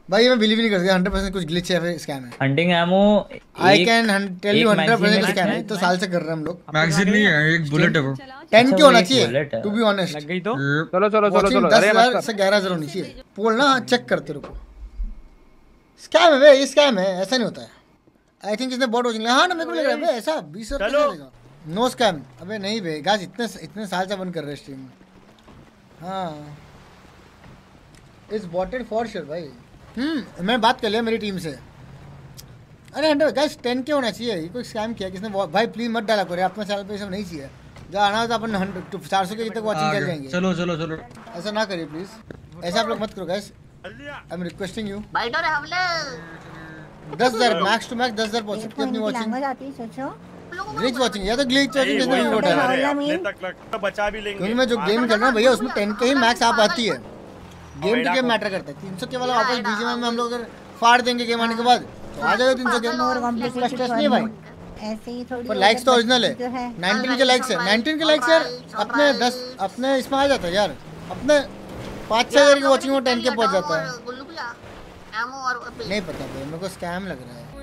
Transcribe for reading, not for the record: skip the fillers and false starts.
भाई मैं बिलीव नहीं कर सकता 100% कुछ ग्लिच है फिर स्कैम है। हंटिंग एमो I can tell you 100% scam है। तो साल से कर रहे हैं हम लोग। मैगजीन नहीं है, एक बुलेट है वो। 10 के होना चाहिए टू बी ऑनेस्ट। लग गई तो चलो चलो चलो चलो। 10,000 से 11,000 होनी चाहिए। पोल ना चेक करते रुको। स्कैम है भाई, ये स्कैम है, ऐसा नहीं होता है। आई थिंक इसने बॉट वॉचिंग। हाँ ना मेरे को लग रहा है भाई ऐसा 20,000 चलेगा। No scam. अबे नहीं भाई गाइस, इतने साल से बंद कर रहे हैं स्ट्रीम। हाँ इट्स बॉटेड फॉर श्योर भाई। मैं बात कर लिया मेरी टीम से। अरे 100 गाइस 10 के होना चाहिए। ये कोई स्कैम किया किसने भाई? प्लीज मत डाला करो अपने चैनल पे, सब नहीं चाहिए। जहाँ आना तो अपन 400 के तक वॉचिंग कर जाएंगे। चलो चलो चलो ऐसा ना करिए प्लीज, ऐसा आप लोग मत करो guys. I am requesting you. 10,000 max to max 10,000 पहुंच सकती है अपनी वॉचिंग। ग्लिच वॉचिंग या तो ग्लिच वॉचिंग जैसे भी वोट है। बचा भी लेंगे क्योंकि मैं जो गेम खेल रहा हूँ भैया उसमें 10 के ही मैक्स आप आती है। गेम टू गेम मैटर करता है। 300 के वाला वापस बीजीएमआई में हम लोग अगर फाड़ देंगे गेम आने के बाद तो आ जाएगा 300 के। स्ट्रेस नहीं है भाई, ऐसे ही थोड़ी। पर लाइक्स तो ओरिजिनल है। 19 के लाइक्स है, 19 के लाइक्स यार अपने 10 अपने इसमें आ जाता है यार। अपने 5-6 हज़ार की वॉचिंग में 10 के पहुंच जाता है। नहीं पता भाई मेरे को स्कैम लग रहा है।